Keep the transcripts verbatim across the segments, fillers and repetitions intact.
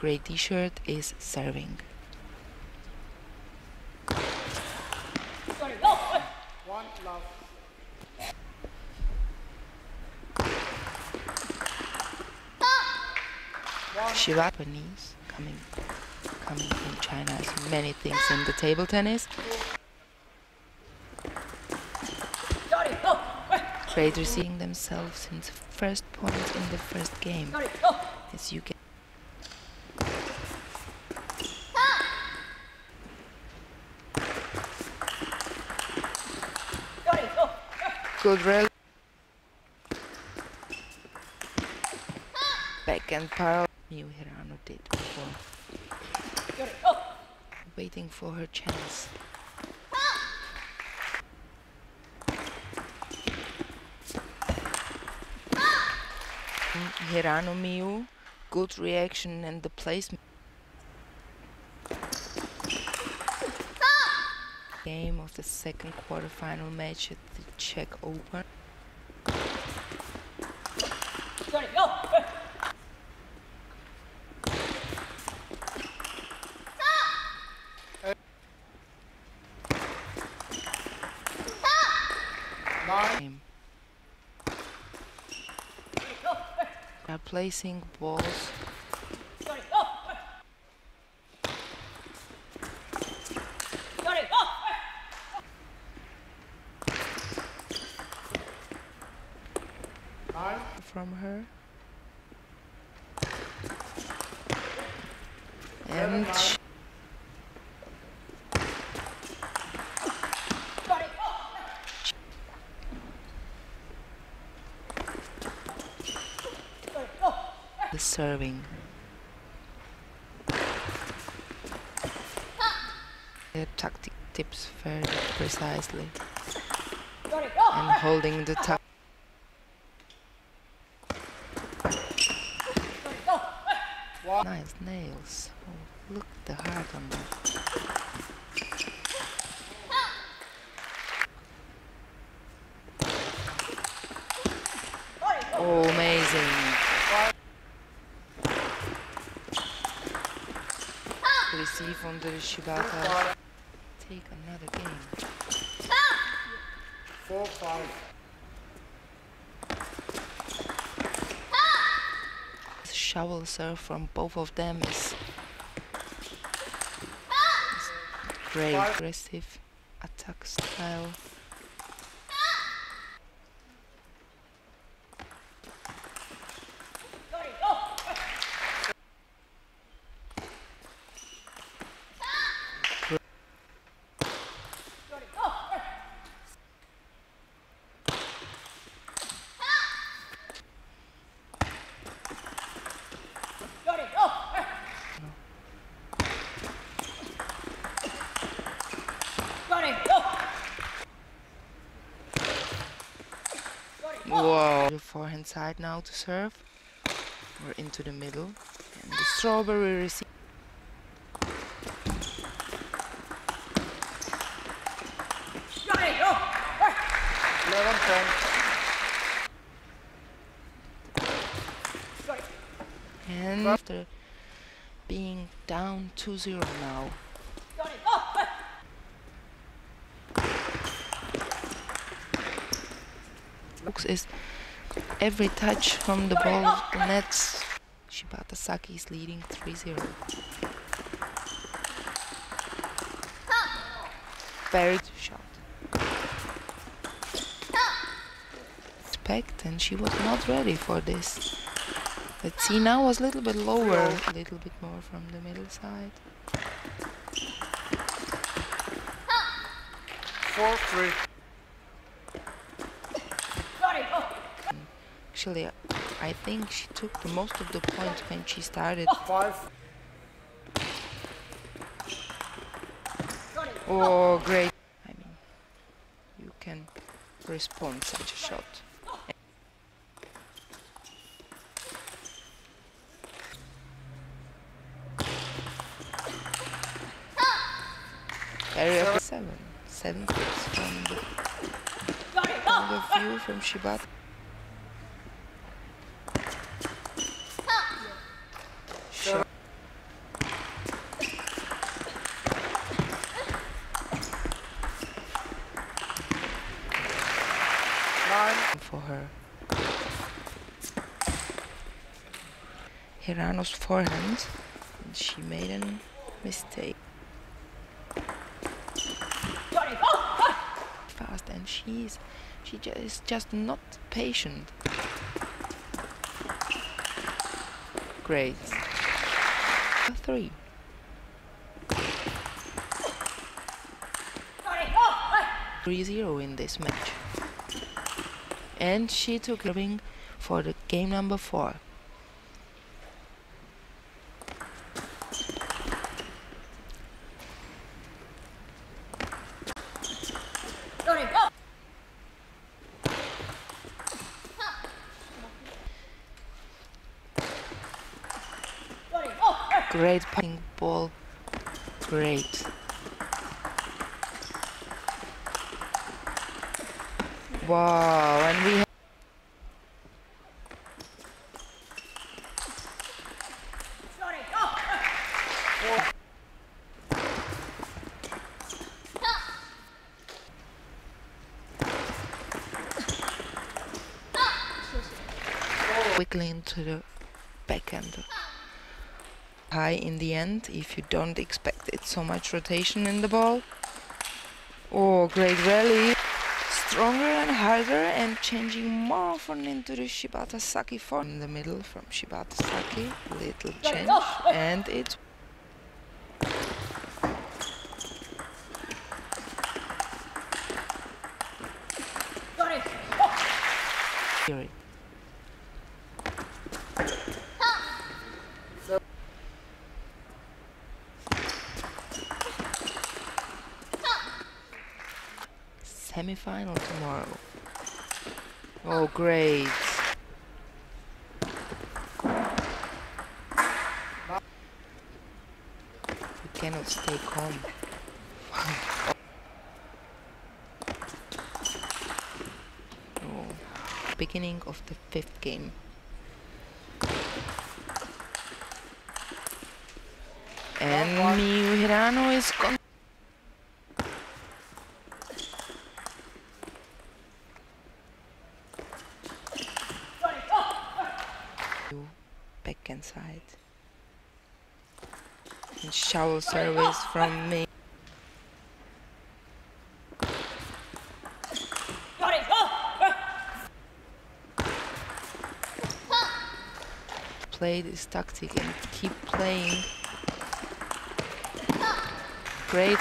gray t-shirt is serving. One love. Shibata Japanese coming coming from China has many things in the table tennis. Great receiving themselves in the first point in the first game. As you can good rally. Backhand parallel. Miu Hirano did before. Waiting for her chance. Hirano Miu, good reaction and the placement. Game of the second quarterfinal match at the Czech Open. Game. They are placing balls. From her. And the serving. Their tactic tips very precisely and holding the top. Nice nails. Oh, look the heart on that. Oh, amazing. Receive on the Shibata. Take another game. Four, five. Shovel serve from both of them is, is great, aggressive attack style. Wow. The forehand side now to serve. We're into the middle. And the strawberry receive. eleven ten. And after being down two zero now. Is every touch from the ball the nets. Shibata Saki is leading three zero. Very good shot. Respect, and she was not ready for this. Let's see, now was a little bit lower, a little bit more from the middle side. Four three. Actually, I think she took the most of the points when she started. Five. Oh, great. I mean, you can respond such a shot. Area seven. Seven points from the point of view from Shibata. Shot. her. Hirano's forehand, and she made a mistake. Fast, and she's she ju is just not patient. Great. Three. three zero in this match. And she took a ring for the game number four. Great ping ball. Great. Wow, and we have quickly into the backhand. High in the end, if you don't expect it, so much rotation in the ball. Oh, great rally. Stronger and harder, and changing more often into the Shibata Saki form. In the middle from Shibata Saki, little change, and it's Here. Semi-final tomorrow. Oh, great. You cannot stay calm. Oh. Beginning of the fifth game. And Miu Hirano is gone. Backhand side. And shovel service from me. Play this tactic and keep playing. Great.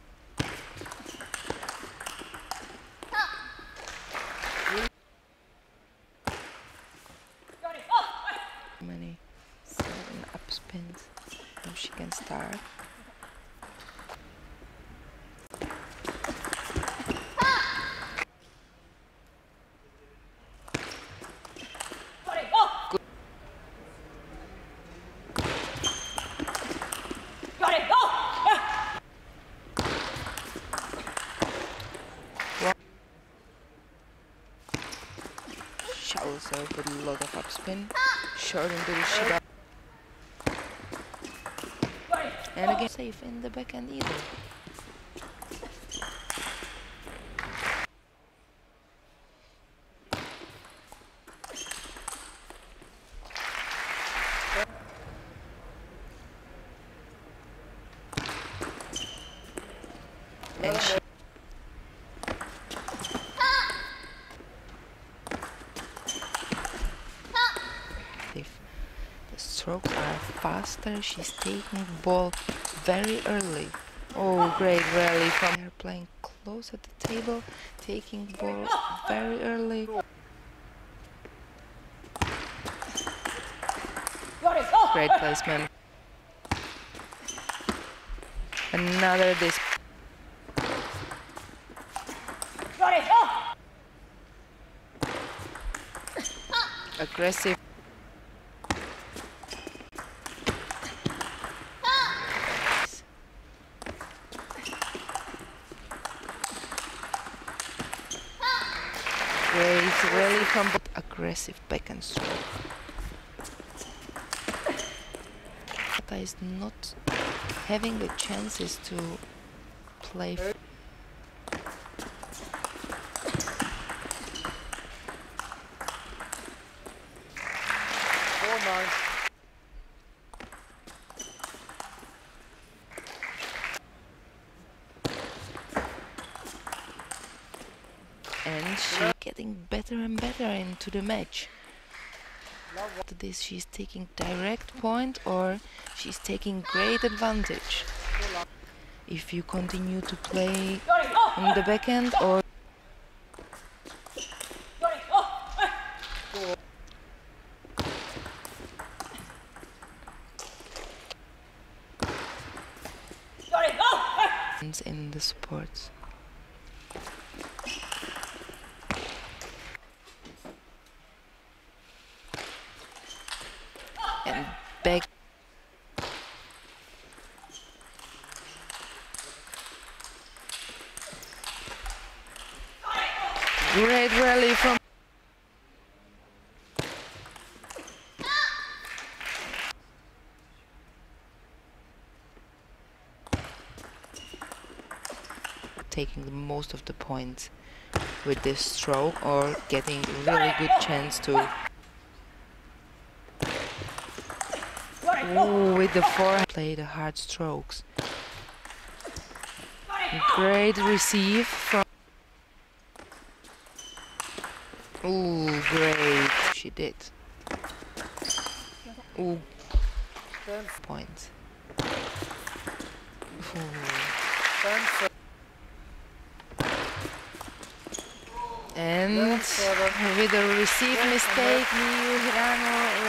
Many seven up spins. Now she can start. Good. Shovel serve with a lot of upspin. Short into the Shibata. And again, safe in the backhand either. And she the strokes are faster, she's taking the ball very early. Oh, great rally from her, playing close at the table, taking the ball very early. Great placement. Another this. Aggressive. Great rally from aggressive backhand stroke. Shibata is not having the chances to play. nine. And she's getting better and better into the match. After this, she's taking direct point or she's taking great advantage. If you continue to play on the backhand or in the supports. And back. Great rally from taking the most of the points with this stroke or getting a really good chance to Ooh, with the forehand play the hard strokes. Great receive from Ooh, great. She did. Ooh. Points. Ooh. And with a receive mistake, Miu Hirano